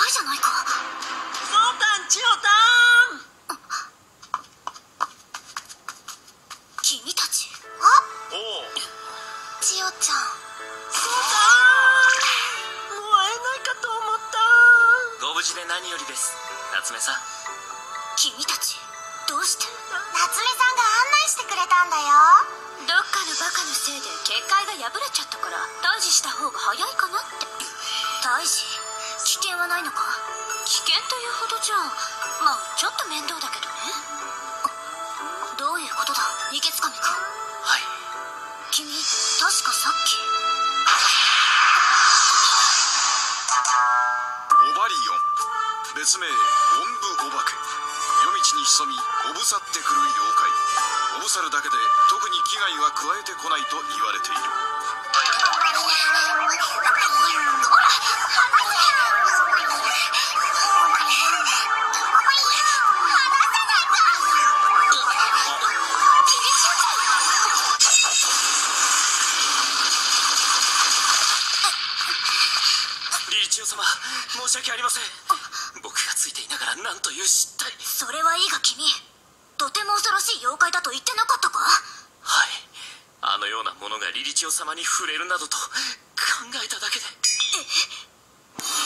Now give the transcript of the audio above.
いじゃないか。 そうたん、千代たん。 君たち。 おお、 千代ちゃん。 そうたん、もう会えないかと思った。 ご無事で何よりです、夏目さん。 君たちどうして？ 夏目さんが案内してくれたんだよ。 どっかのバカのせいで結界が破れちゃったから退治した方が早いかなって。退治？危険はないのか？危険というほどじゃ、まあちょっと面倒だけどね。どういうことだ、池つかみか。 はい。 君、確かさっき。 オバリオン、別名おんぶお化け。夜道に潜みおぶさってくる妖怪。おぶさるだけで特に危害は加えてこないと言われている。 リリチオ様、申し訳ありません。僕がついていながらなんという失態。 それはいいが君、とても恐ろしい妖怪だと言ってなかったか？ はい、あのようなものがリリチオ様に触れるなどと考えただけで。 え、